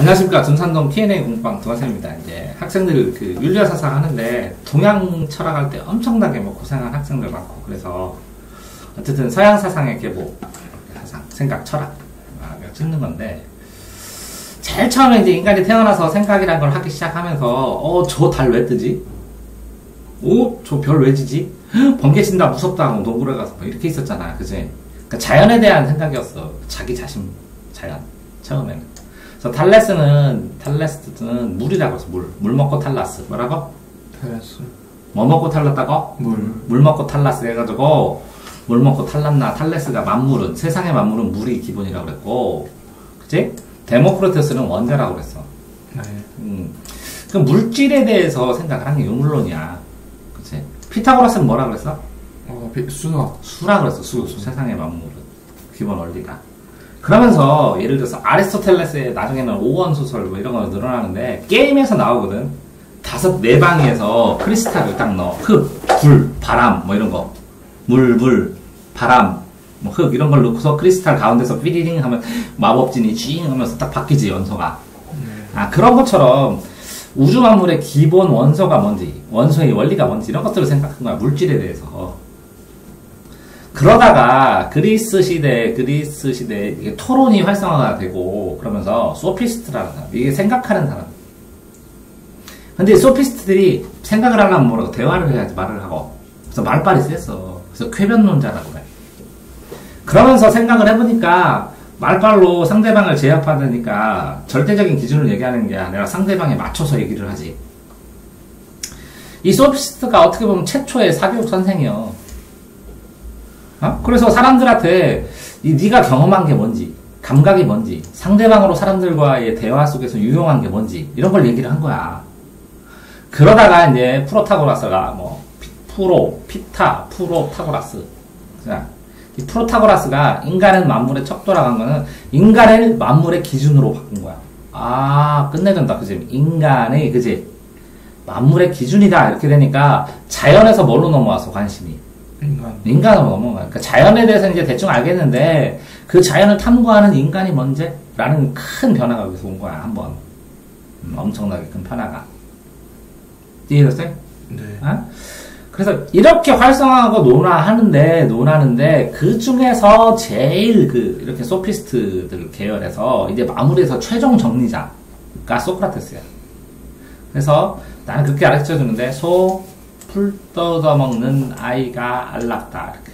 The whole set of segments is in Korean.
안녕하십니까. 둔산동 T&A 공부방 동아쌤입니다. 이제 학생들 그 윤리사상 하는데 동양 철학할 때 엄청나게 뭐 고생한 학생들 많고, 그래서 어쨌든 서양 사상의 계보, 사상, 생각, 철학 찍는 건데, 제일 처음에 이제 인간이 태어나서 생각이란 걸 하기 시작하면서 저 달 왜 뜨지? 저 별 왜 지지? 번개 친다 무섭다 하고 동굴에 가서 뭐 이렇게 있었잖아, 그지? 그러니까 자연에 대한 생각이었어. 자기 자신, 자연 처음에는. 그래서 탈레스는 물이라고 했어. 물 먹고 탈라스. 뭐라고? 탈라스. 뭐 먹고 탈랐다고? 물 먹고 탈라스 해가지고 물 먹고 탈랐나. 탈레스가 만물은, 세상의 만물은 물이 기본이라고 그랬고, 그치? 데모크리토스는 원자라고 그랬어. 네. 그 물질에 대해서 생각을 하는 게 유물론이야. 그치? 피타고라스는 뭐라 그랬어? 수라 그랬어. 수. 세상의 만물은 기본 원리가. 그러면서 예를 들어서 아리스토텔레스의 나중에는 5원 소설 뭐 이런 거 늘어나는데, 게임에서 나오거든. 4방에서 크리스탈을 딱 넣어. 흙, 불, 바람 뭐 이런 거, 물, 바람, 뭐 흙 이런 걸 넣고서 크리스탈 가운데서 삐리링 하면 마법진이 쥐잉 하면서 딱 바뀌지, 원소가. 그런 것처럼 우주 만물의 기본 원소가 뭔지, 원소의 원리가 뭔지 이런 것들을 생각한 거야, 물질에 대해서. 그러다가 그리스 시대 이게 토론이 활성화가 되고, 그러면서 소피스트라는 사람, 이게 생각하는 사람. 근데 소피스트들이 생각을 하려면 뭐라고? 대화를 해야지, 말을 하고. 그래서 말빨이 셌어. 그래서 쾌변론자라고 해. 그러면서 생각을 해보니까 말빨로 상대방을 제압하니까 절대적인 기준을 얘기하는 게 아니라 상대방에 맞춰서 얘기를 하지. 이 소피스트가 어떻게 보면 최초의 사교육 선생이요. 그래서 사람들한테 네가 경험한 게 뭔지, 감각이 뭔지, 상대방으로 사람들과의 대화 속에서 유용한 게 뭔지 이런 걸 얘기를 한 거야. 그러다가 이제 프로타고라스가 프로타고라스. 자, 이 프로타고라스가 인간은 만물의 척도라고 한 거는 인간을 만물의 기준으로 바꾼 거야. 끝내준다, 그지? 인간의, 그지? 만물의 기준이다 이렇게 되니까 자연에서 뭘로 넘어왔어, 관심이? 인간으로 넘어가. 그러니까 자연에 대해서 이제 대충 알겠는데, 그 자연을 탐구하는 인간이 뭔지? 라는 큰 변화가 여기서 온 거야, 한번. 엄청나게 큰 변화가. 이해됐어요? 네. 그래서 이렇게 활성화하고 논하는데, 그 중에서 제일 이렇게 소피스트들 계열에서 이제 마무리해서 최종 정리자가 소크라테스야. 그래서 나는 그렇게 가르쳐 주는데, 풀 뜯어먹는 아이가 알랐다, 이렇게.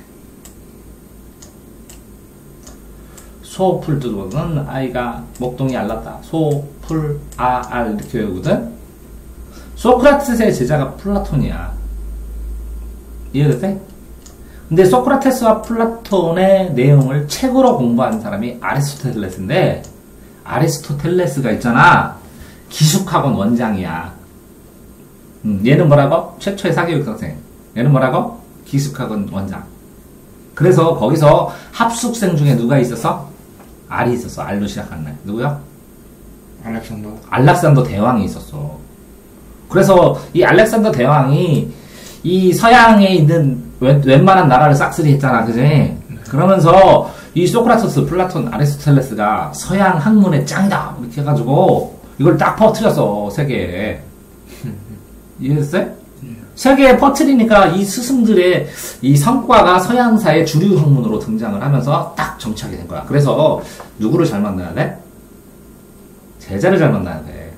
풀 뜯어먹는 아이가 목동이 알랐다. 풀, 알, 이렇게 외우거든? 소크라테스의 제자가 플라톤이야. 이해됐어요? 근데 소크라테스와 플라톤의 내용을 책으로 공부한 사람이 아리스토텔레스인데, 아리스토텔레스가 있잖아. 기숙학원 원장이야. 얘는 뭐라고? 최초의 사교육 선생. 얘는 뭐라고? 기숙학원 원장. 그래서 거기서 합숙생 중에 누가 있었어? 알이 있었어. 알로 시작하는 애. 누구야? 알렉산더 대왕이 있었어. 그래서 이 알렉산더 대왕이 이 서양에 있는 웬만한 나라를 싹쓸이 했잖아, 그지? 네. 그러면서 이 소크라테스, 플라톤, 아리스토텔레스가 서양 학문의 짱이다 이렇게 해가지고 이걸 딱 퍼뜨렸어, 세계에. 이해했어요? 세계에 퍼뜨리니까 이 스승들의 이 성과가 서양사의 주류 학문으로 등장을 하면서 딱 정착이 된 거야. 그래서 누구를 잘 만나야 돼? 제자를 잘 만나야 돼.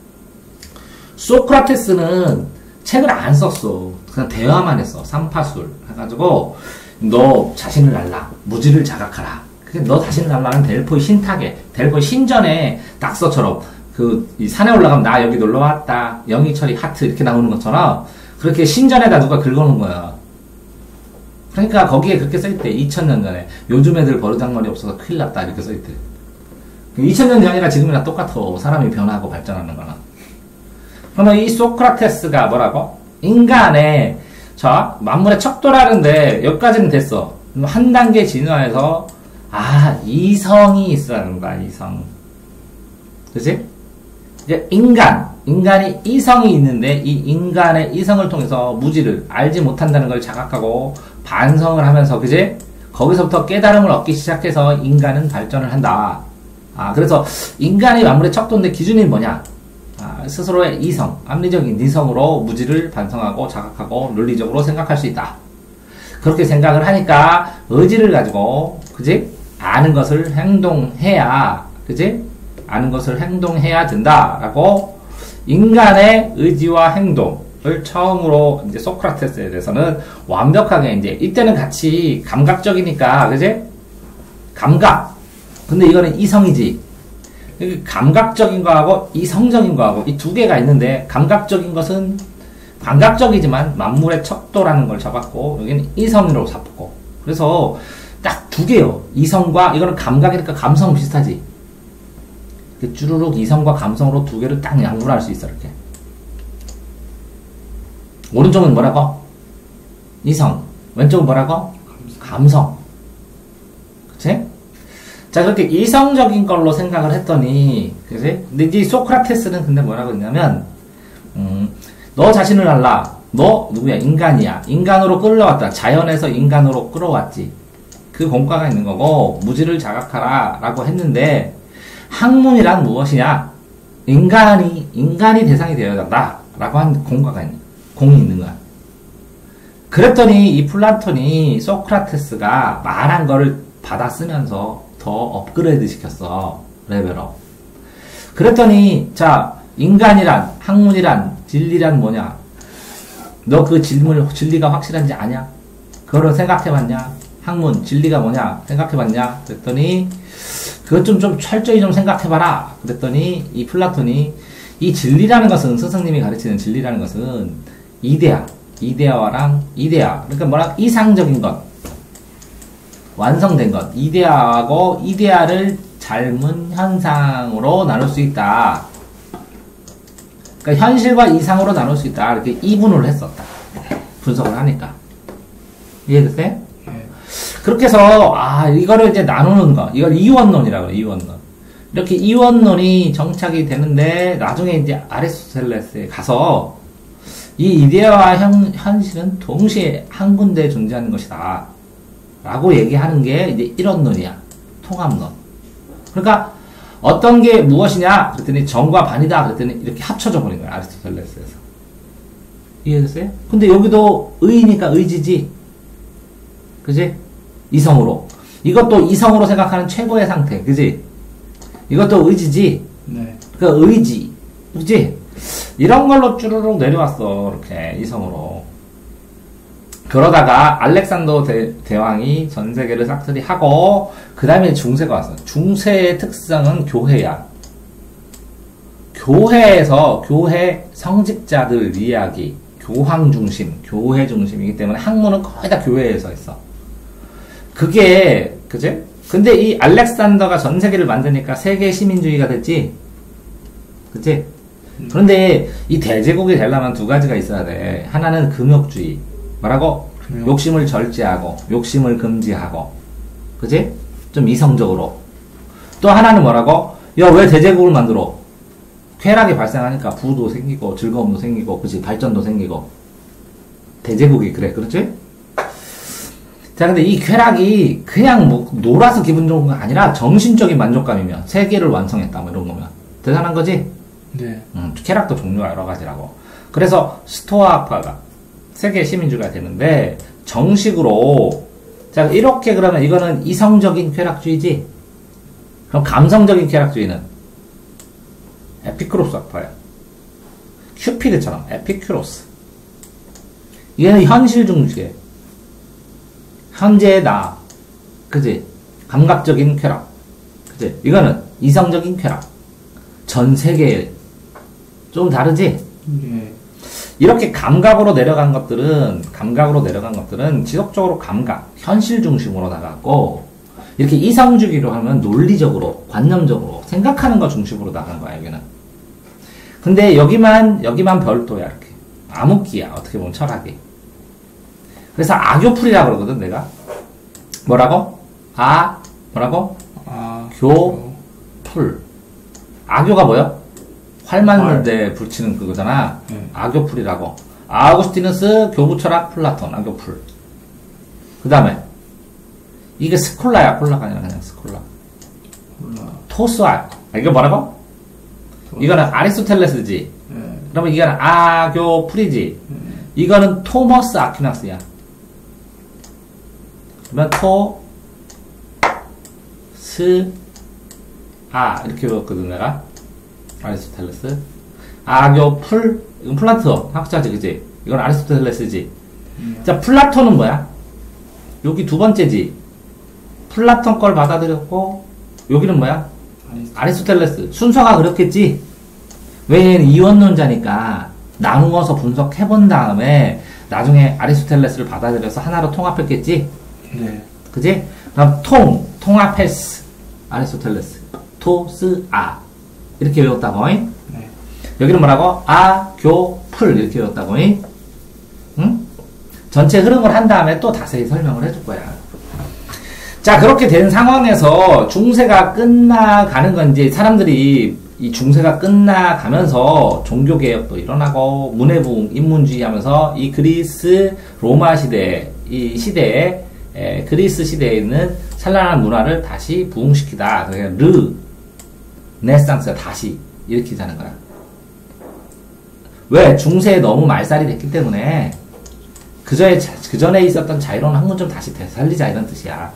소크라테스는 책을 안 썼어. 그냥 대화만 했어. 삼파술 해가지고 너 자신을 알라, 무지를 자각하라. 그게 너 자신을 알라는 델포이 신탁에, 델포이 신전에 낙서처럼 이 산에 올라가면 나 여기 놀러 왔다, 영희철이 하트 이렇게 나오는 것처럼 그렇게 신전에다 누가 긁어놓은 거야. 그러니까 거기에 그렇게 써있대. 2000년 전에 요즘 애들 버르장머리 없어서 큰일 났다 이렇게 써있대. 2000년 전이랑 지금이랑 똑같아. 사람이 변하고 발전하는 거는. 그러면 이 소크라테스가 뭐라고? 인간의 만물의 척도라는데 여기까지는 됐어. 한 단계 진화해서 이성이 있어야 된다. 이성. 그치? 이제 인간이 이성이 있는데, 이 인간의 이성을 통해서 무지를 알지 못한다는 걸 자각하고 반성을 하면서, 그지? 거기서부터 깨달음을 얻기 시작해서 인간은 발전을 한다. 그래서 인간이 만물의 척도인데 기준이 뭐냐? 스스로의 이성, 합리적인 이성으로 무지를 반성하고 자각하고 논리적으로 생각할 수 있다. 그렇게 생각을 하니까 의지를 가지고, 그지? 아는 것을 행동해야, 그지? 아는 것을 행동해야 된다라고 인간의 의지와 행동을 처음으로 이제 소크라테스에 대해서는 완벽하게 이제 이때는 같이 감각적이니까, 그지? 감각. 근데 이거는 이성이지. 감각적인 거하고 이성적인 거하고 이 두 개가 있는데, 감각적인 것은 감각적이지만 만물의 척도라는 걸 잡았고, 여기는 이성으로 잡고. 그래서 딱 두 개요. 이성과, 이거는 감각이니까 감성 비슷하지. 쭈루룩 이성과 감성으로 두 개를 딱 양분할 수 있어, 이렇게. 오른쪽은 뭐라고? 이성. 왼쪽은 뭐라고? 감성. 그치? 자, 그렇게 이성적인 걸로 생각을 했더니, 그치? 근데 이제 소크라테스는 근데 뭐라고 했냐면, 너 자신을 알라. 너 누구야? 인간이야. 인간으로 끌어왔다. 자연에서 인간으로 끌어왔지. 그 공과가 있는 거고, 무지를 자각하라. 라고 했는데, 학문이란 무엇이냐? 인간이 대상이 되어야 한다. 라고 한 공이 있는 거야. 그랬더니 이 플라톤이 소크라테스가 말한 거를 받아 쓰면서 더 업그레이드 시켰어. 레벨업. 그랬더니, 자, 인간이란, 학문이란, 진리란 뭐냐? 너 그 진리가 확실한지 아냐? 그거를 생각해봤냐? 학문, 진리가 뭐냐? 생각해봤냐? 그랬더니, 그것 좀 철저히 좀 생각해봐라. 그랬더니, 이 플라톤이, 이 진리라는 것은, 스승님이 가르치는 진리라는 것은, 이데아와랑 이데아. 그러니까 뭐라, 이상적인 것. 완성된 것. 이데아하고 이데아를 삶은 현상으로 나눌 수 있다. 그러니까 현실과 이상으로 나눌 수 있다. 이렇게 이분을 했었다. 분석을 하니까. 이해됐어요? 그렇게 해서, 이거를 이제 나누는 거. 이걸 이원론이라고 해요, 이원론. 이렇게 이원론이 정착이 되는데, 나중에 이제 아리스토텔레스에 가서, 이 이데아와 현실은 동시에 한 군데에 존재하는 것이다. 라고 얘기하는 게 이제 일원론이야. 통합론. 그러니까, 어떤 게 무엇이냐? 그랬더니 정과 반이다. 그랬더니 이렇게 합쳐져 버린 거야, 아리스토텔레스에서. 이해됐어요? 근데 여기도 의니까 의지지. 그지? 이성으로. 이것도 이성으로 생각하는 최고의 상태. 그지? 이것도 의지지? 네. 그 의지. 그지? 이런 걸로 쭈르륵 내려왔어. 이렇게, 이성으로. 그러다가 알렉산더 대왕이 전 세계를 싹쓸이 하고, 그 다음에 중세가 왔어. 중세의 특성은 교회야. 교회에서, 교회 성직자들 이야기, 교황 중심, 교회 중심이기 때문에 학문은 거의 다 교회에서 있어. 그게, 그지? 근데 이 알렉산더가 전 세계를 만드니까 세계 시민주의가 됐지? 그치? 그런데 이 대제국이 되려면 두 가지가 있어야 돼. 하나는 금욕주의. 뭐라고? 욕심을 절제하고, 욕심을 금지하고. 그치? 좀 이성적으로. 또 하나는 뭐라고? 야, 왜 대제국을 만들어? 쾌락이 발생하니까 부도 생기고, 즐거움도 생기고, 그치? 발전도 생기고. 대제국이 그래. 그렇지? 자, 근데 이 쾌락이 그냥 뭐 놀아서 기분 좋은 거 아니라 정신적인 만족감이면 세계를 완성했다 뭐 이런 거면 대단한 거지? 네. 쾌락도 종류가 여러 가지라고. 그래서 스토아파가 세계 시민주의가 되는데 정식으로 자 이렇게 그러면 이거는 이성적인 쾌락주의지? 그럼 감성적인 쾌락주의는 에피쿠로스 아파야. 큐피드처럼 에피쿠로스. 얘는 현실 중주의. 현재의 나. 그지? 감각적인 쾌락. 그지? 이거는 이성적인 쾌락. 전 세계에. 좀 다르지? 예. 이렇게 감각으로 내려간 것들은 지속적으로 감각, 현실 중심으로 나갔고, 이렇게 이성주의로 하면 논리적으로, 관념적으로, 생각하는 것 중심으로 나간 거야, 여기는. 근데 여기만 별도야, 이렇게. 암흑기야, 어떻게 보면 철학이. 그래서 악교풀이라고 그러거든, 내가. 뭐라고? 뭐라고? 교풀. 악교가 뭐야? 활 맞는데 불치는 그거잖아. 악교풀이라고. 아우구스티누스, 교부철학, 플라톤, 악교풀. 그 다음에, 이게 스콜라야, 콜라가 아니라 그냥 스콜라. 이거 뭐라고? 이거는 아리스토텔레스지. 그러면 이거는 아교풀이지. 이거는 토머스 아퀴나스야. 그러면 이렇게 외웠거든 내가. 아리스토텔레스. 아교풀, 이건 플라토 학자지, 그지? 이건 아리스토텔레스지. 자, 플라톤은 뭐야? 여기 두 번째지. 플라톤 걸 받아들였고, 여기는 뭐야? 아리스토텔레스. 순서가 그렇겠지? 왜냐면 이원론자니까 나누어서 분석해본 다음에 나중에 아리스토텔레스를 받아들여서 하나로 통합했겠지? 네. 그지? 그럼 통합했스. 아리스토텔레스. 이렇게 외웠다고. 네. 여기는 뭐라고? 아교풀. 이렇게 외웠다고. 응? 전체 흐름을 한 다음에 또 자세히 설명을 해줄 거야. 자, 그렇게 된 상황에서 중세가 끝나가는 건 이제 사람들이 이 중세가 끝나가면서 종교개혁도 일어나고 문해부흥, 인문주의 하면서 이 그리스 로마 시대, 이 시대에, 그리스 시대에 있는 찬란한 문화를 다시 부흥시키다. 그러니까 르네상스가 다시 일으키자는 거야. 왜? 중세에 너무 말살이 됐기 때문에 그 전에 있었던 자유로운 학문 좀 다시 되살리자 이런 뜻이야.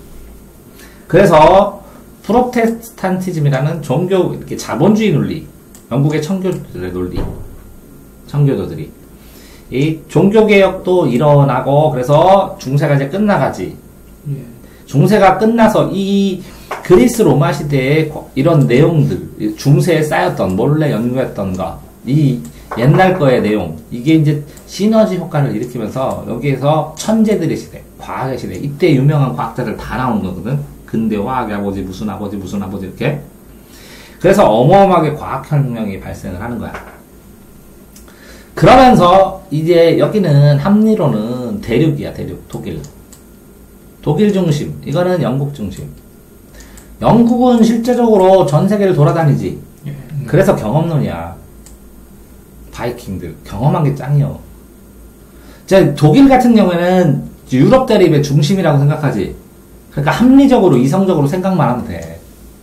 그래서 프로테스탄티즘이라는 종교 이렇게 자본주의 논리, 영국의 청교도들의 논리, 청교도들이 이 종교개혁도 일어나고 그래서 중세가 이제 끝나가지. 중세가 끝나서 이 그리스 로마 시대의 이런 내용들, 중세에 쌓였던 몰래 연구했던 거, 이 옛날 거의 내용, 이게 이제 시너지 효과를 일으키면서 여기에서 천재들의 시대, 과학의 시대, 이때 유명한 과학자들 다 나오는 거거든. 근대 화학의 아버지, 무슨 아버지 이렇게. 그래서 어마어마하게 과학혁명이 발생을 하는 거야. 그러면서 이제 여기는 합리로는 대륙이야, 대륙. 독일 중심, 이거는 영국 중심. 영국은 실제적으로 전 세계를 돌아다니지. 그래서 경험론이야. 바이킹들 경험한 게 짱이요. 자, 독일 같은 경우에는 유럽 대립의 중심이라고 생각하지. 그러니까 합리적으로 이성적으로 생각만 하면 돼.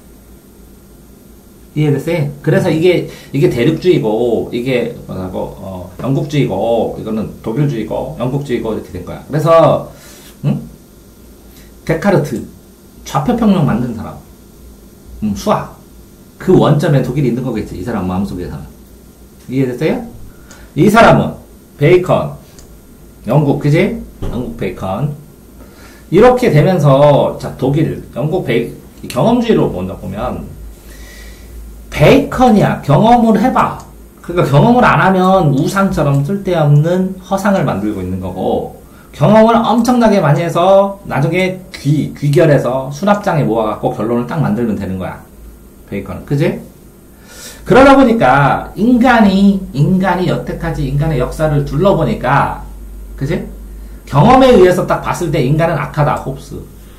이해됐어요? 그래서 이게 대륙주의고 이게 뭐라고 영국주의고 이거는 독일주의고 영국주의고 이렇게 된 거야. 그래서 데카르트 좌표평론 만든 사람, 수학 그 원점에 독일이 있는 거겠지. 이 사람 마음속에서는. 이해됐어요? 이 사람은 베이컨, 영국, 그지? 영국 베이컨. 이렇게 되면서, 자, 독일, 영국 경험주의로 본다 보면, 베이컨이야. 경험을 해봐. 그러니까 경험을 안 하면 우상처럼 쓸데없는 허상을 만들고 있는 거고, 경험을 엄청나게 많이 해서, 나중에 귀결해서 수납장에 모아갖고 결론을 딱 만들면 되는 거야. 베이컨은. 그지? 그러다 보니까 인간이 여태까지 인간의 역사를 둘러보니까, 그지? 경험에 의해서 딱 봤을 때 인간은 악하다, 홉스.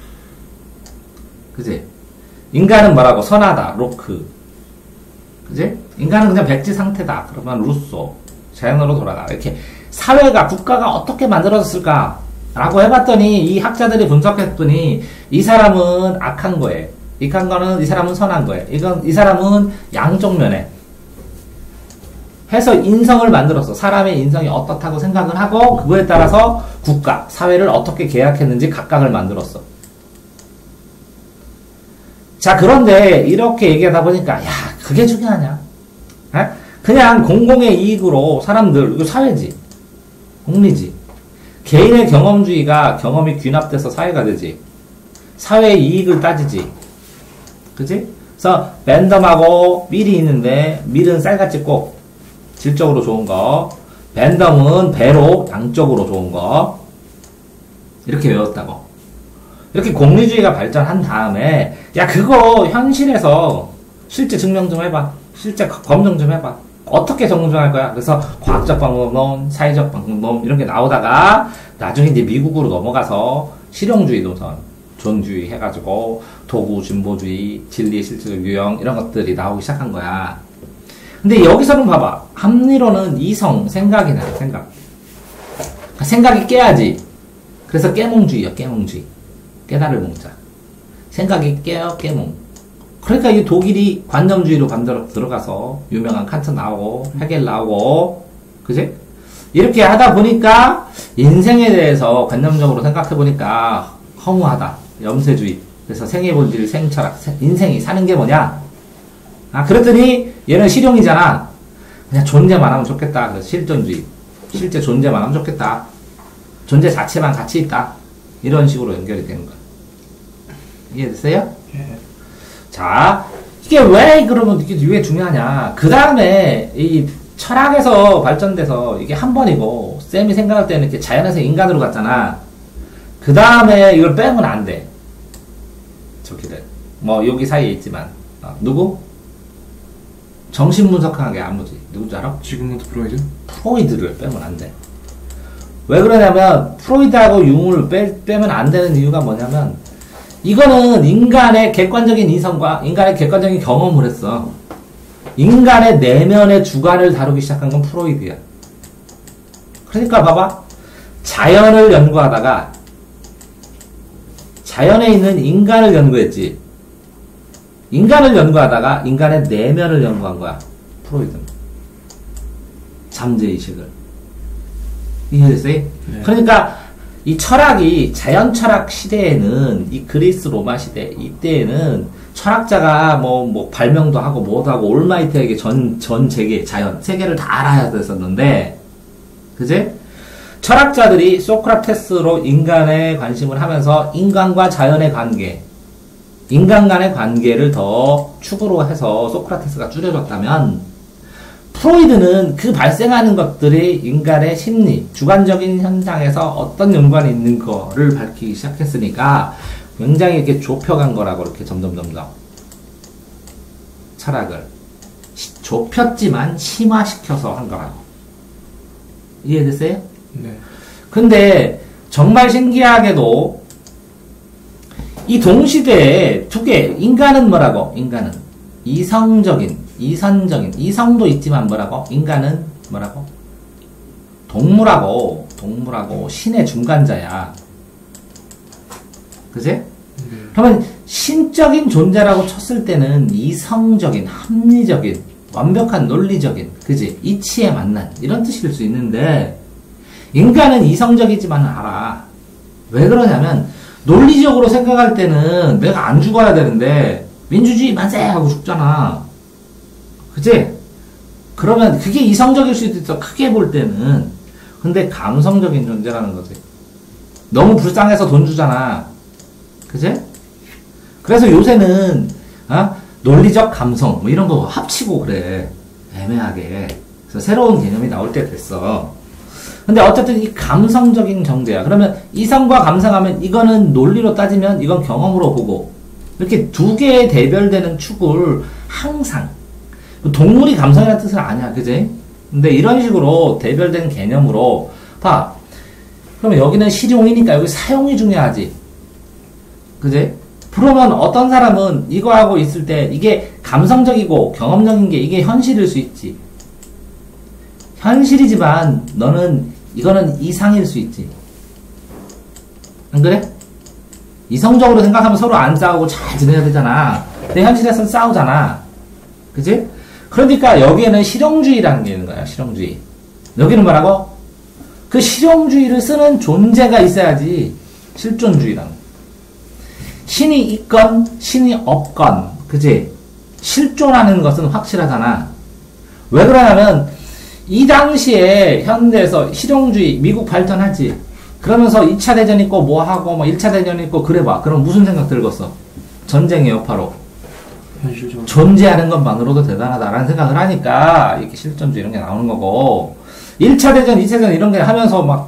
그지? 인간은 뭐라고? 선하다, 로크. 그지? 인간은 그냥 백지 상태다. 그러면 루소. 자연으로 돌아가. 이렇게 사회가, 국가가 어떻게 만들어졌을까? 라고 해봤더니, 이 학자들이 분석했더니, 이 사람은 악한 거예요. 이 사람은 선한 거예요. 이 사람은 양쪽 면에 해서 인성을 만들었어. 사람의 인성이 어떻다고 생각을 하고 그거에 따라서 국가, 사회를 어떻게 계약했는지 각각을 만들었어. 자, 그런데 이렇게 얘기하다 보니까 야, 그게 중요하냐? 에? 그냥 공공의 이익으로 사람들, 이거 사회지. 공리지. 개인의 경험주의가 경험이 귀납돼서 사회가 되지. 사회의 이익을 따지지. 그치? 그래서 밴덤하고 밀이 있는데 밀은 쌀같이 꼭 질적으로 좋은 거, 밴덤은 배로 양적으로 좋은 거, 이렇게 외웠다고. 이렇게 공리주의가 발전한 다음에 야, 그거 현실에서 실제 증명 좀 해봐. 실제 검증 좀 해봐. 어떻게 정증할 거야? 그래서 과학적 방법론, 사회적 방법론 이런 게 나오다가 나중에 이제 미국으로 넘어가서 실용주의 노선, 존주의 해가지고 도구, 진보주의, 진리의 실질적 유형 이런 것들이 나오기 시작한 거야. 근데 여기서는 봐봐. 합리로는 이성, 생각이 나요. 생각이 깨야지. 그래서 깨몽주의야. 깨몽주의. 깨달을 몽자. 생각이 깨요. 깨몽. 그러니까 이 독일이 관념주의로 들어가서 유명한 칸트 나오고 헤겔 나오고 그지? 이렇게 하다 보니까 인생에 대해서 관념적으로 생각해 보니까 허무하다. 염세주의. 그래서 생의 본질, 생철학, 인생이 사는 게 뭐냐? 아, 그랬더니 얘는 실용이잖아. 그냥 존재만 하면 좋겠다. 그래서 실존주의. 실제 존재만 하면 좋겠다. 존재 자체만 가치 있다. 이런 식으로 연결이 되는 거야. 이해됐어요? 예. 자, 이게 왜 그러면 이게 왜 중요하냐? 그 다음에 이 철학에서 발전돼서 이게 한 번이고 쌤이 생각할 때는 이렇게 자연에서 인간으로 갔잖아. 그 다음에 이걸 빼면 안 돼. 저기를 뭐 여기 사이에 있지만 누구? 정신분석하게 아무지. 누구지 알아? 지금부터 프로이드? 프로이드를 빼면 안 돼. 왜 그러냐면 프로이드하고 융을 빼면 안 되는 이유가 뭐냐면 이거는 인간의 객관적인 이성과 인간의 객관적인 경험을 했어. 인간의 내면의 주관을 다루기 시작한 건 프로이드야. 그러니까 봐봐. 자연을 연구하다가 자연에 있는 인간을 연구했지. 인간을 연구하다가 인간의 내면을 연구한 거야. 프로이드는. 잠재의식을. 이해됐어요? 네. 그러니까 이 철학이 자연 철학 시대에는 이 그리스 로마 시대 이때에는 철학자가 뭐 발명도 하고 뭐도 하고 올마이트에게 전 세계 자연 세계를 다 알아야 됐었는데 그지? 철학자들이 소크라테스로 인간에 관심을 하면서 인간과 자연의 관계 인간 간의 관계를 더 축으로 해서 소크라테스가 줄여줬다면 프로이드는 그 발생하는 것들이 인간의 심리, 주관적인 현상에서 어떤 연관이 있는 거를 밝히기 시작했으니까 굉장히 이렇게 좁혀간 거라고 이렇게 점점 철학을 좁혔지만 심화시켜서 한 거라고. 이해됐어요? 네. 근데 정말 신기하게도 이 동시대에 두 개, 인간은 뭐라고? 인간은 이성적인, 이선적인, 이성도 있지만 뭐라고? 인간은 뭐라고? 동물하고 신의 중간자야. 그지? 네. 그러면 신적인 존재라고 쳤을 때는 이성적인, 합리적인, 완벽한 논리적인, 그지? 이치에 만난, 이런 뜻일 수 있는데, 인간은 이성적이지만은 알아. 왜 그러냐면, 논리적으로 생각할 때는 내가 안 죽어야 되는데, 민주주의 만세! 하고 죽잖아. 그치? 그러면 그게 이성적일 수도 있어. 크게 볼 때는. 근데 감성적인 존재라는 거지. 너무 불쌍해서 돈 주잖아. 그치? 그래서 요새는, 논리적 감성, 뭐 이런 거 합치고 그래. 애매하게. 그래서 새로운 개념이 나올 때 됐어. 근데 어쨌든 이 감성적인 정제야. 그러면 이성과 감성하면 이거는 논리로 따지면 이건 경험으로 보고 이렇게 두 개의 대별되는 축을 항상 동물이 감성이라는 뜻은 아니야. 그지? 근데 이런 식으로 대별된 개념으로 봐. 그러면 여기는 실용이니까 여기 사용이 중요하지. 그지? 그러면 어떤 사람은 이거 하고 있을 때 이게 감성적이고 경험적인 게 이게 현실일 수 있지. 현실이지만 이거는 이상일 수 있지. 안 그래? 이성적으로 생각하면 서로 안 싸우고 잘 지내야 되잖아. 근데 현실에서는 싸우잖아. 그치? 그러니까 여기에는 실용주의라는 게 있는 거야. 실용주의. 여기는 뭐라고? 그 실용주의를 쓰는 존재가 있어야지. 실존주의라는 거. 신이 있건 신이 없건 그치? 실존하는 것은 확실하잖아. 왜 그러냐면 이 당시에 현대에서 실용주의 미국 발전하지. 그러면서 2차 대전 있고 뭐하고 뭐 1차 대전 있고 그래봐. 그럼 무슨 생각 들겠어? 전쟁의 여파로 현실적으로 존재하는 것만으로도 대단하다라는 생각을 하니까 이렇게 실존주의 이런 게 나오는 거고 1차 대전, 2차 대전 이런 게 하면서 막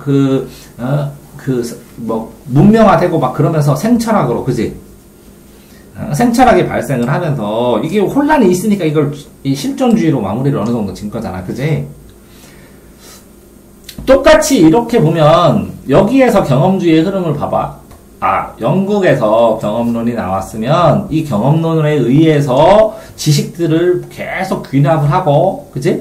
문명화되고 막 그러면서 생철학으로 그지? 생철학이 발생을 하면서 이게 혼란이 있으니까 이걸 이 실존주의로 마무리를 어느 정도 진 거잖아. 그지? 똑같이 이렇게 보면 여기에서 경험주의의 흐름을 봐봐. 영국에서 경험론이 나왔으면 이 경험론에 의해서 지식들을 계속 귀납을 하고, 그치?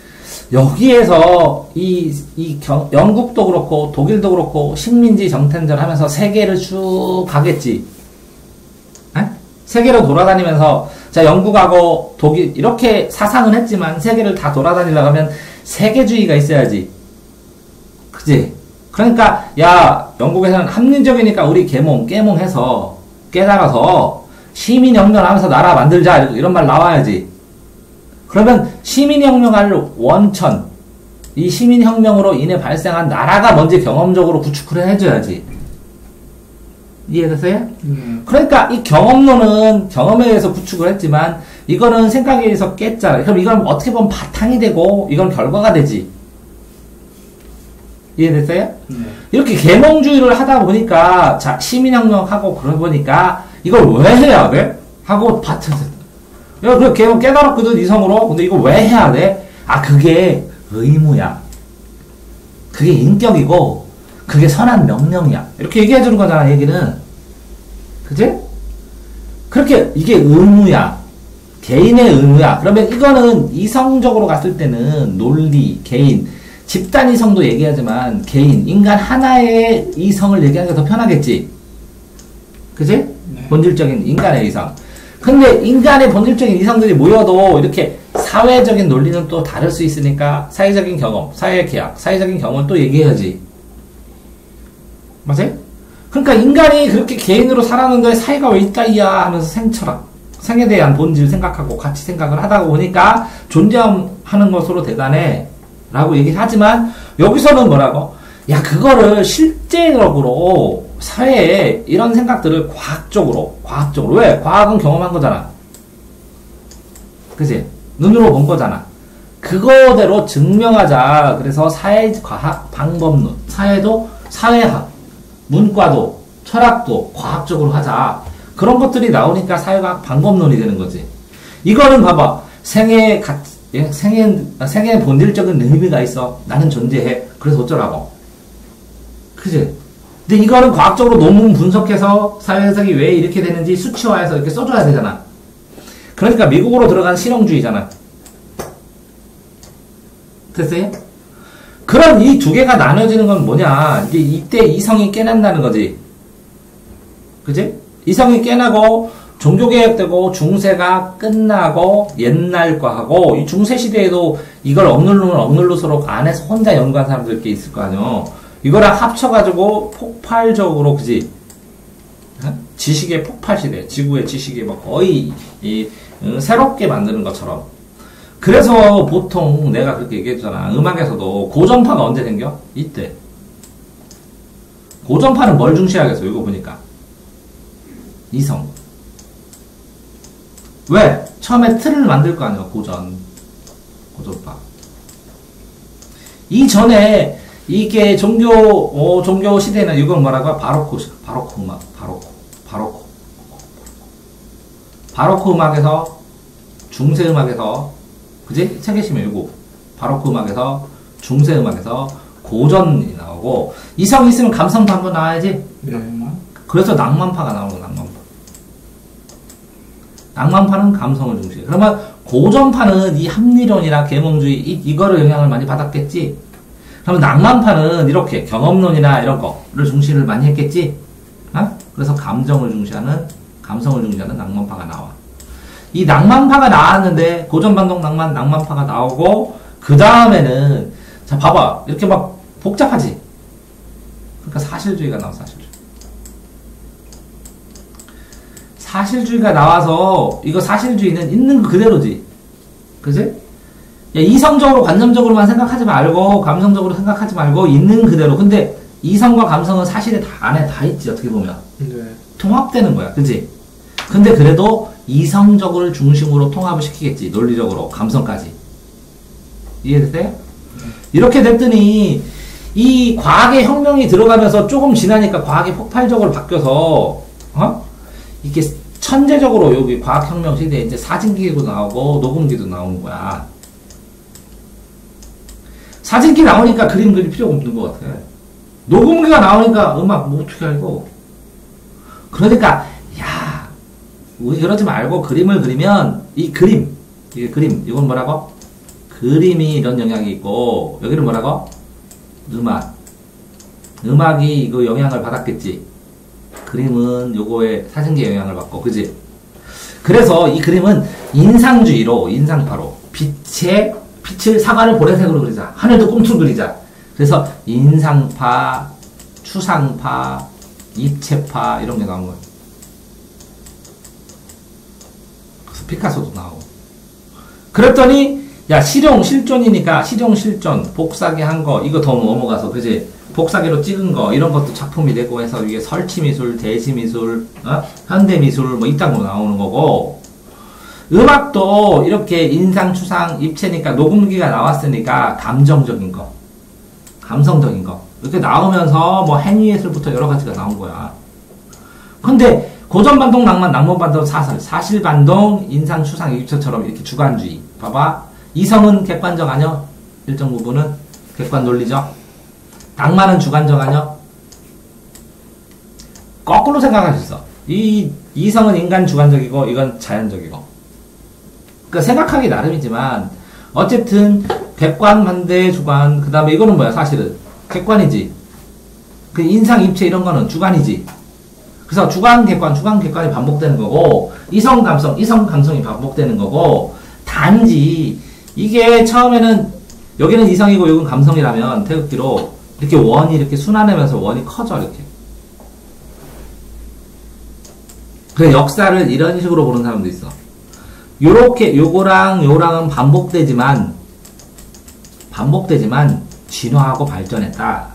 여기에서 영국도 그렇고 독일도 그렇고 식민지 정탐전 하면서 세계를 쭉 가겠지. 에? 세계로 돌아다니면서 자, 영국하고 독일, 이렇게 사상은 했지만 세계를 다 돌아다니려고 하면 세계주의가 있어야지. 그지? 그러니까, 야, 영국에서는 합리적이니까 우리 깨몽해서, 깨달아서, 시민혁명을 하면서 나라 만들자. 이런 말 나와야지. 그러면 시민혁명할 원천, 이 시민혁명으로 인해 발생한 나라가 먼저 경험적으로 구축을 해줘야지. 이해되세요? 그러니까 이 경험론은 경험에 의해서 구축을 했지만 이거는 생각에 의해서 깼잖아요. 그럼 이건 어떻게 보면 바탕이 되고 이건 결과가 되지. 이해됐어요? 이렇게 계몽주의를 하다 보니까 자 시민혁명하고 그러다 보니까 이걸 왜 해야 돼? 하고 야, 그 계몽 깨달았거든 이성으로. 근데 이거 왜 해야 돼? 아 그게 의무야. 그게 인격이고 그게 선한 명령이야. 이렇게 얘기해 주는 거잖아, 얘기는. 그치? 그렇게, 이게 의무야. 개인의 의무야. 그러면 이거는 이성적으로 갔을 때는 논리, 개인, 집단 이성도 얘기하지만 개인, 인간 하나의 이성을 얘기하는 게 더 편하겠지. 그치? 네. 본질적인 인간의 이성. 근데 인간의 본질적인 이성들이 모여도 이렇게 사회적인 논리는 또 다를 수 있으니까 사회적인 경험, 사회 계약, 사회적인 경험을 또 얘기해야지. 맞아요? 그러니까 인간이 그렇게 개인으로 살았는데 사회가 왜 있다이야 하면서 생철학, 생에 대한 본질 생각하고 같이 생각을 하다 보니까 존재하는 것으로 대단해 라고 얘기를 하지만 여기서는 뭐라고? 야 그거를 실제적으로 사회에 이런 생각들을 과학적으로 왜? 과학은 경험한 거잖아. 그치? 눈으로 본 거잖아. 그거대로 증명하자. 그래서 사회과학 방법론, 사회도 사회학, 문과도 철학도 과학적으로 하자. 그런 것들이 나오니까 사회과학 방법론이 되는 거지. 이거는 봐봐. 생애의 본질적인 의미가 있어. 나는 존재해. 그래서 어쩌라고. 그치? 근데 이거는 과학적으로 논문 분석해서 사회해석이 왜 이렇게 되는지 수치화해서 이렇게 써줘야 되잖아. 그러니까 미국으로 들어간 실용주의잖아. 됐어요? 그럼 이 두 개가 나눠지는 건 뭐냐? 이제 이때 이성이 깨난다는 거지. 그치? 이성이 깨나고 종교개혁되고 중세가 끝나고 옛날과하고 이 중세시대에도 이걸 억눌러서록 안에서 혼자 연구한 사람들 꽤 있을 거 아니야. 이거랑 합쳐가지고 폭발적으로 그지? 지식의 폭발시대, 지구의 지식이 뭐 거의 새롭게 만드는 것처럼. 그래서 보통 내가 그렇게 얘기했잖아. 음악에서도 고전파가 언제 생겨? 이때. 고전파는 뭘 중시하겠어? 이거 보니까. 이성. 왜? 처음에 틀을 만들 거 아니야, 고전파. 이전에, 이게 종교 시대는 이건 뭐라고? 바로크 음악, 바로크 음악에서, 중세 음악에서, 그지? 책 계시면 이거, 바로크 음악에서, 중세 음악에서, 고전이 나오고, 이성이 있으면 감성도 한번 나와야지? 그래서 낭만파가 나오는 거, 낭만파는 감성을 중시해. 그러면 고전파는 이 합리론이나 계몽주의 이거를 영향을 많이 받았겠지. 그러면 낭만파는 이렇게 경험론이나 이런 거를 중시를 많이 했겠지. 그래서 감성을 중시하는 낭만파가 나와. 이 낭만파가 나왔는데 고전반동 낭만파가 나오고 그 다음에는 자 봐봐 이렇게 막 복잡하지. 그러니까 사실주의가 나와. 사실주의가 나와서 이거 사실주의는 있는 거 그대로지. 그지? 야, 이성적으로 관념적으로만 생각하지 말고 감성적으로 생각하지 말고 있는 그대로. 근데 이성과 감성은 사실에 안에 다 있지 어떻게 보면. 네. 통합되는 거야. 그지? 근데 그래도 이성적으로 중심으로 통합을 시키겠지. 논리적으로 감성까지. 이해됐어요? 네. 이렇게 됐더니 이 과학의 혁명이 들어가면서 조금 지나니까 과학이 폭발적으로 바뀌어서 이게 천재적으로 여기 과학혁명 시대에 이제 사진기도 나오고 녹음기도 나오는 거야. 사진기 나오니까 그림 그릴 필요가 없는 것 같아. 녹음기가 나오니까 음악 뭐 어떻게 알고. 그러니까 야 우리 그러지 말고 그림을 그리면 이게 그림 이건 뭐라고? 그림이 이런 영향이 있고 여기는 뭐라고? 음악이 이거 영향을 받았겠지. 그림은 요거에 사진기에 영향을 받고, 그지? 그래서 이 그림은 인상주의로, 인상파로 빛을 사과를 보라색으로 그리자. 하늘도 꿈틀 그리자. 그래서 인상파, 추상파, 입체파 이런 게 나온 거예요. 그래서 피카소도 나오고. 그랬더니 야 실존이니까 실존 복사기 한 거 이거 더 넘어가서 그지? 복사기로 찍은 거 이런 것도 작품이 되고 해서 이게 설치미술, 대지미술, 현대미술 뭐 이딴 거 나오는 거고 음악도 이렇게 인상, 추상, 입체니까 녹음기가 나왔으니까 감정적인 거, 감성적인 거 이렇게 나오면서 뭐 행위예술부터 여러 가지가 나온 거야. 근데 고전반동, 낭만, 낭만반동, 사실반동, 인상, 추상, 입체처럼 이렇게 주관주의. 봐봐. 이성은 객관적 아니야? 일정 부분은 객관 논리적. 낭만은 주관적 아니야? 거꾸로 생각할 수 있어. 이성은 인간 주관적이고 이건 자연적이고. 그러니까 생각하기 나름이지만 어쨌든 객관, 반대, 주관. 그 다음에 이거는 뭐야 사실은? 객관이지. 그 인상, 입체 이런 거는 주관이지. 그래서 주관, 객관이 반복되는 거고 이성, 감성이 반복되는 거고 단지 이게 처음에는 여기는 이성이고 여기는 감성이라면 태극기로 이렇게 원이 이렇게 순환하면서 원이 커져 이렇게. 그래 역사를 이런 식으로 보는 사람도 있어. 요렇게 요랑은 반복되지만 진화하고 발전했다.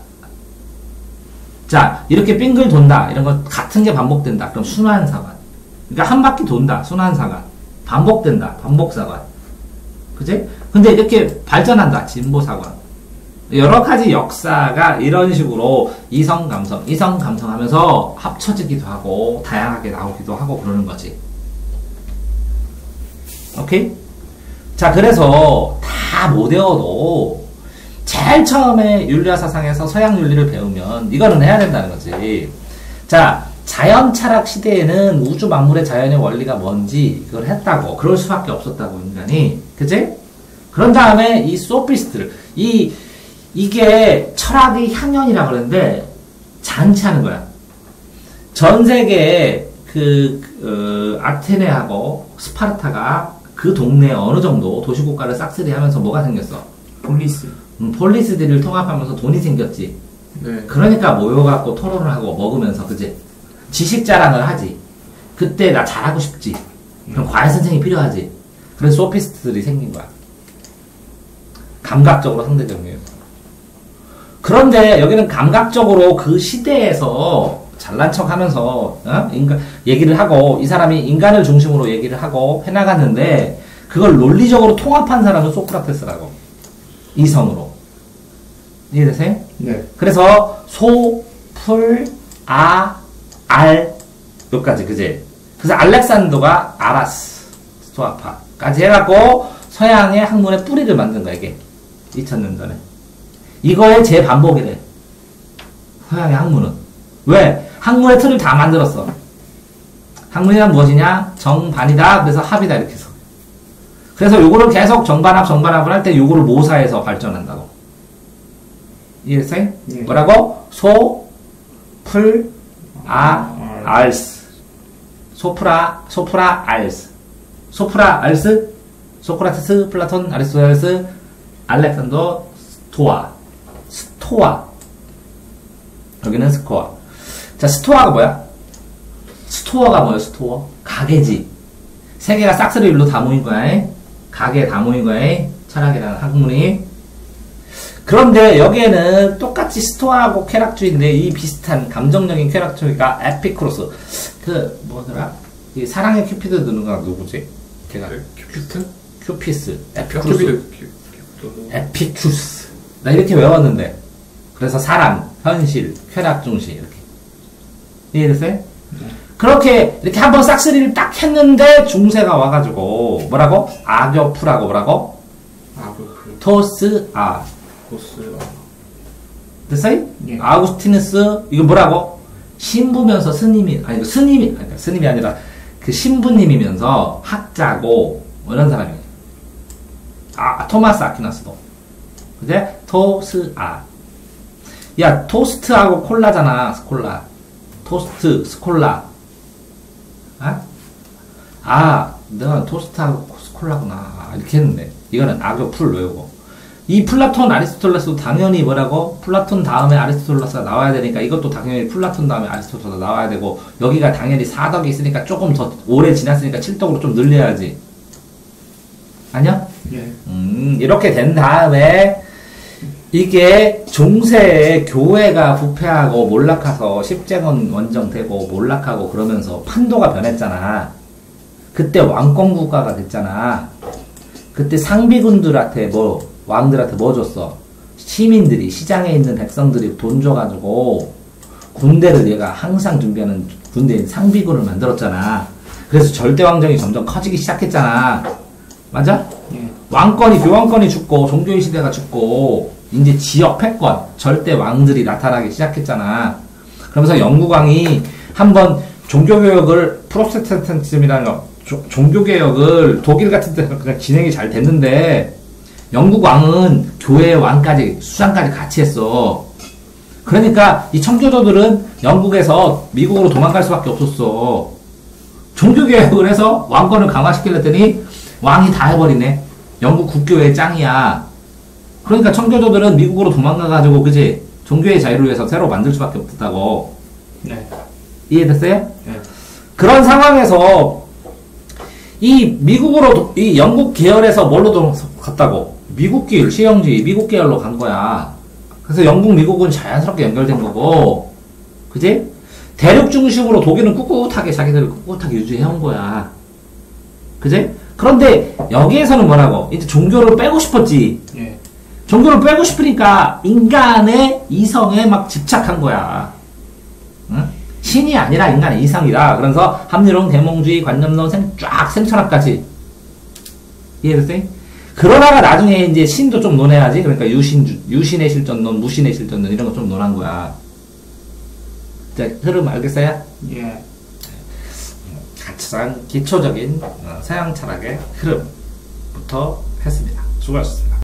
자, 이렇게 빙글 돈다. 이런 거 같은 게 반복된다. 그럼 순환사관. 그러니까 한 바퀴 돈다. 순환사관. 반복된다. 반복사관. 그치? 근데 이렇게 발전한다. 진보사관. 여러 가지 역사가 이런 식으로 이성, 감성 하면서 합쳐지기도 하고, 다양하게 나오기도 하고 그러는 거지. 오케이? 자, 그래서 다 못 외워도 제일 처음에 윤리화 사상에서 서양 윤리를 배우면 이거는 해야 된다는 거지. 자, 자연 철학 시대에는 우주 만물의 자연의 원리가 뭔지 그걸 했다고. 그럴 수밖에 없었다고 인간이. 그치? 그런 다음에 이 소피스트를 이게 철학의 향연이라 그러는데 잔치하는 거야. 전 세계에 아테네하고 스파르타가 그 동네에 어느 정도 도시국가를 싹쓸이하면서 뭐가 생겼어? 폴리스들을 통합하면서 돈이 생겼지. 네. 그러니까 모여갖고 토론을 하고 먹으면서 그지? 지식 자랑을 하지. 그때 나 잘하고 싶지. 그럼 과외 선생이 필요하지. 그래서 소피스트들이 생긴 거야. 감각적으로 상대적이에요. 그런데 여기는 감각적으로 그 시대에서 잘난 척 하면서 얘기를 하고 이 사람이 인간을 중심으로 얘기를 하고 해나갔는데 그걸 논리적으로 통합한 사람은 소크라테스라고. 이성으로. 이해되세요? 네. 그래서 소, 풀, 알 여기까지 그지? 그래서 알렉산더가 아라스 스토아파까지 해갖고 서양의 학문의 뿌리를 만든 거야 이게 2000년 전에. 이거의 재반복이래. 서양의 학문은. 왜? 학문의 틀을 다 만들었어. 학문이란 무엇이냐? 정반이다. 그래서 합이다. 이렇게 해서. 그래서 요거를 계속 정반합을 할 때 요거를 모사해서 발전한다고. 이해했어요? 네. 뭐라고? 소, 풀, 알스. 소프라, 알스. 소프라, 알스. 소크라테스, 플라톤, 아리스토텔레스, 알렉산더, 스토아. 여기는 스코아. 자, 스토아가 뭐야? 스토어? 가게지. 세계가 싹쓸이 일로 다 모인 거야. 가게에 다 모인 거야. 철학이라는 학문이. 그런데 여기에는 똑같이 스토아하고 쾌락주의인데 이 비슷한 감정적인 쾌락주의가 에피쿠로스. 뭐더라? 이 사랑의 큐피드 누가 누구지? 걔가. 큐피스. 에피쿠스. 나 이렇게 외웠는데. 그래서 사랑, 현실, 쾌락 중시 이렇게. 이해됐어요? 그렇게 이렇게 한번 싹쓸이를 딱 했는데 중세가 와가지고 뭐라고? 악교프라고 뭐라고? 토스아. 됐어요? 예. 아우구스티누스 이거 뭐라고? 신부면서 스님이 아니라 그 신부님이면서 학자고 이런 사람이에요. 토마스 아퀴나스도. 그제? 토스아. 야, 토스트하고 콜라잖아, 스콜라. 토스트, 스콜라. 아, 내가 토스트하고 콜라구나. 이렇게 했는데. 이거는 악의 풀 외우고. 이 플라톤 아리스토텔레스도 당연히 뭐라고? 플라톤 다음에 아리스토텔레스가 나와야 되니까 이것도 당연히 플라톤 다음에 아리스토텔레스가 나와야 되고, 여기가 당연히 4덕이 있으니까 조금 더 오래 지났으니까 7덕으로 좀 늘려야지. 아니야? 예. 이렇게 된 다음에 이게 중세에 교회가 부패하고 몰락해서 십제군 원정되고 몰락하고 그러면서 판도가 변했잖아. 그때 왕권 국가가 됐잖아. 그때 상비군들한테 왕들한테 뭐 줬어? 시민들이, 시장에 있는 백성들이 돈 줘가지고 군대를 얘가 항상 준비하는 군대인 상비군을 만들었잖아. 그래서 절대왕정이 점점 커지기 시작했잖아. 맞아? 예. 왕권이, 교황권이 죽고 종교의 시대가 죽고 이제 지역 패권, 절대 왕들이 나타나기 시작했잖아. 그러면서 영국왕이 한번 종교개혁을, 프로테스탄티즘이라는 거, 종교개혁을 독일 같은 데서 그냥 진행이 잘 됐는데, 영국 왕은 교회 왕까지, 수장까지 같이 했어. 그러니까 이 청교도들은 영국에서 미국으로 도망갈 수밖에 없었어. 종교개혁을 해서 왕권을 강화시키려더니 왕이 다 해버리네. 영국 국교의 짱이야. 그러니까 청교도들은 미국으로 도망가가지고, 그지? 종교의 자유를 위해서 새로 만들 수밖에 없었다고. 네. 이해됐어요? 예. 그런 상황에서, 이 미국으로, 이 영국 계열에서 뭘로 갔다고? 미국 길, 시영지, 미국 계열로 간 거야. 그래서 영국, 미국은 자연스럽게 연결된 거고, 그지? 대륙 중심으로 독일은 꿋꿋하게 자기들을 꿋꿋하게 유지해온 거야. 그지? 그런데 여기에서는 뭐라고? 이제 종교를 빼고 싶었지. 예. 종교를 빼고 싶으니까 인간의 이성에 막 집착한 거야. 응? 신이 아니라 인간의 이성이다. 그래서 합리론, 계몽주의, 관념론, 생철학까지. 이해됐어요? 그러다가 나중에 이제 신도 좀 논해야지. 그러니까 유신의 실존론, 무신의 실존론 이런 거 좀 논한 거야. 자, 흐름 알겠어요? 예. 가장 기초적인 서양 철학의 흐름부터 했습니다. 수고하셨습니다.